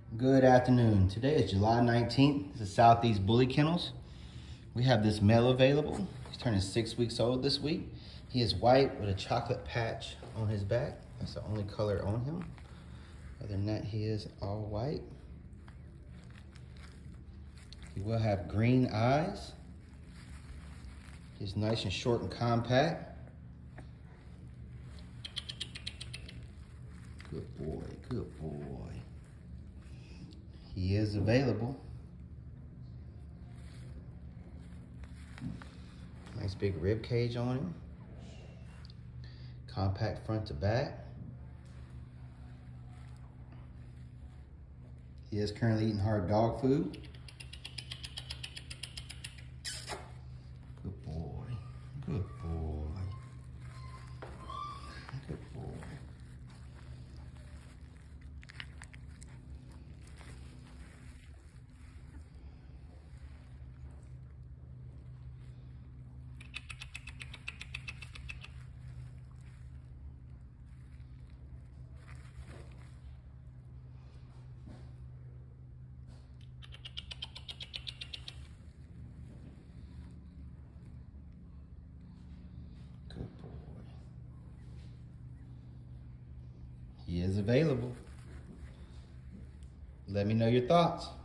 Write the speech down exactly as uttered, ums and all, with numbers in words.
Good afternoon. Today is July nineteenth. This is Southeast Bully Kennels. We have this male available. He's turning six weeks old this week. He is white with a chocolate patch on his back. That's the only color on him. Other than that, he is all white. He will have green eyes. He's nice and short and compact. Good boy, good boy. He is available. Nice big rib cage on him. Compact front to back. He is currently eating hard dog food. Good boy, good boy, good boy. Good boy. He is available. Let me know your thoughts.